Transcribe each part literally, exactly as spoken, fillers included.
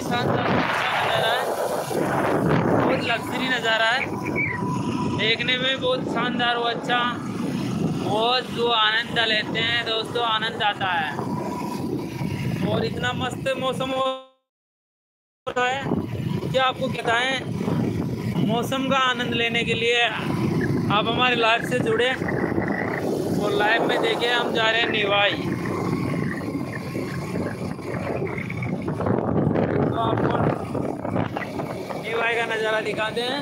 शानदार नज़ारा है, बहुत लग्जरी नज़ारा है, देखने में बहुत शानदार और अच्छा, बहुत जो आनंद लेते हैं दोस्तों, आनंद आता है। और इतना मस्त मौसम हो रहा है कि आपको बताएं। मौसम का आनंद लेने के लिए आप हमारे लाइव से जुड़े और लाइव में देखें। हम जा रहे हैं निवाई, तो आपको निवाई का नज़ारा दिखाते हैं।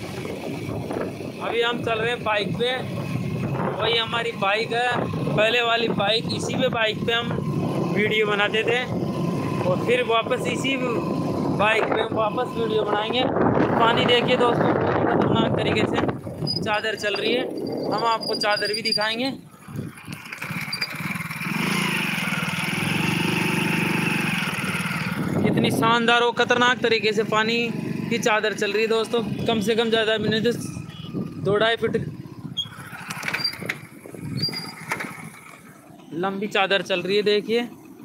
अभी हम चल रहे हैं बाइक पे, वही हमारी बाइक है, पहले वाली बाइक। इसी पे बाइक पे हम वीडियो बनाते थे और फिर वापस इसी बाइक पे वापस वीडियो बनाएंगे। पानी देखिए दोस्तों, बहुत खतरनाक तरीके से चादर चल रही है, हम आपको चादर भी दिखाएंगे। कितनी शानदार और खतरनाक तरीके से पानी की चादर चल रही है दोस्तों। कम से कम ज़्यादा मिनट दो ढाई फीट लंबी चादर चल रही है। देखिए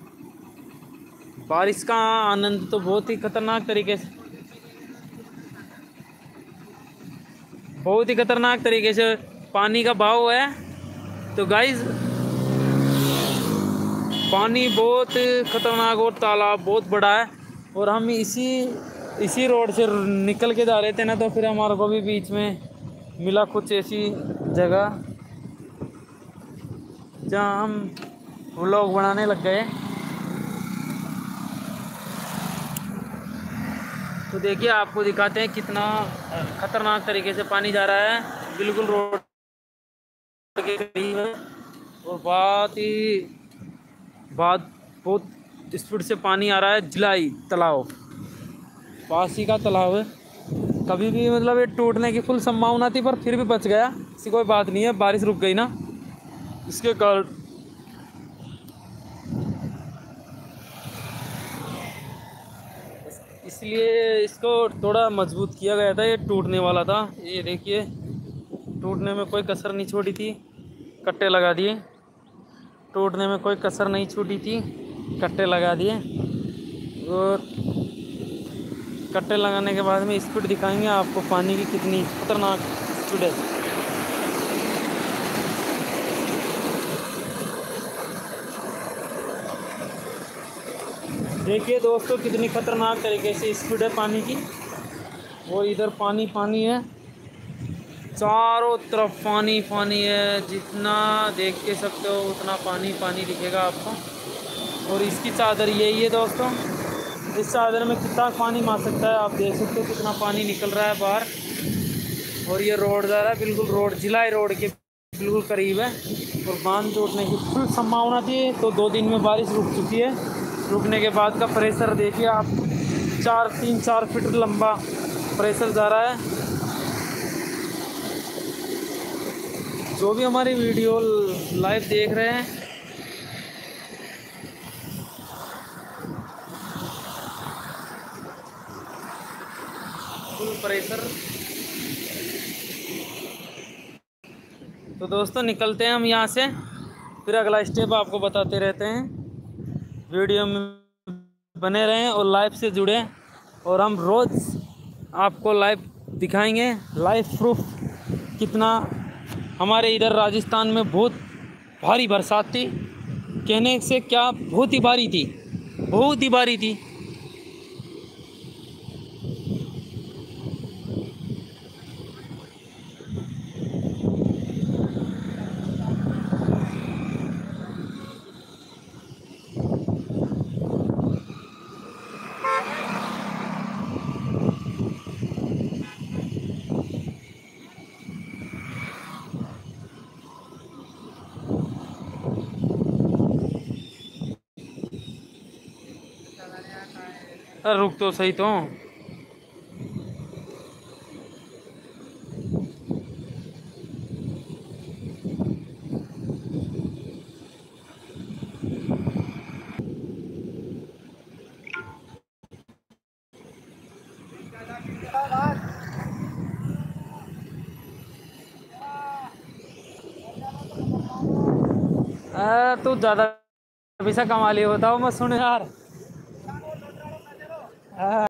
बारिश का आनंद तो बहुत ही खतरनाक तरीके से बहुत ही खतरनाक तरीके से पानी का बहाव है। तो गाइस पानी बहुत खतरनाक और तालाब बहुत बड़ा है, और हम इसी इसी रोड से निकल के जा रहे थे ना, तो फिर हमारे को भी बीच में मिला कुछ ऐसी जगह जहाँ हम व्लॉग बनाने लग गए। तो देखिए आपको दिखाते हैं कितना खतरनाक तरीके से पानी जा रहा है, बिल्कुल रोड के करीब है, और बहुत ही बहुत बहुत स्पीड से पानी आ रहा है। जिलाई तालाब, पास ही का तालाब है, कभी भी मतलब ये टूटने की फुल संभावना थी, पर फिर भी बच गया। ऐसी कोई बात नहीं है, बारिश रुक गई ना, इसके कारण इसलिए इसको थोड़ा मजबूत किया गया था। ये टूटने वाला था, ये देखिए टूटने में कोई कसर नहीं छोड़ी थी, कट्टे लगा दिए। टूटने में कोई कसर नहीं छूटी थी, कट्टे लगा दिए। और कट्टे लगाने के बाद में स्पीड दिखाएंगे आपको पानी की कितनी खतरनाक स्पीड है। देखिए दोस्तों कितनी खतरनाक तरीके से स्पीड है पानी की, और इधर पानी पानी है, चारों तरफ पानी पानी है। जितना देख के सकते हो उतना पानी पानी दिखेगा आपको। और इसकी चादर यही है दोस्तों, इस चादर में कितना पानी मार सकता है आप देख सकते हो, कितना पानी निकल रहा है बाहर। और ये रोड जा रहा है बिल्कुल रोड जिलाई रोड के बिल्कुल करीब है, और बांध टूटने की फुल संभावना थी। तो दो दिन में बारिश रुक चुकी है, रुकने के बाद का प्रेशर देखिए आप, चार तीन चार फीट लंबा प्रेशर जा रहा है। जो भी हमारी वीडियो लाइव देख रहे हैं, फुल प्रेशर। तो दोस्तों निकलते हैं हम यहाँ से, फिर अगला स्टेप आपको बताते रहते हैं। वीडियो में बने रहें और लाइव से जुड़ें, और हम रोज़ आपको लाइव दिखाएंगे, लाइव प्रूफ। कितना हमारे इधर राजस्थान में बहुत भारी बरसात थी, कहने से क्या बहुत ही भारी थी, बहुत ही भारी थी। अरे रुक तो सही तो। तू ज़्यादा पैसा कमा लिया, बताओ मैं सुन यार। हाँ।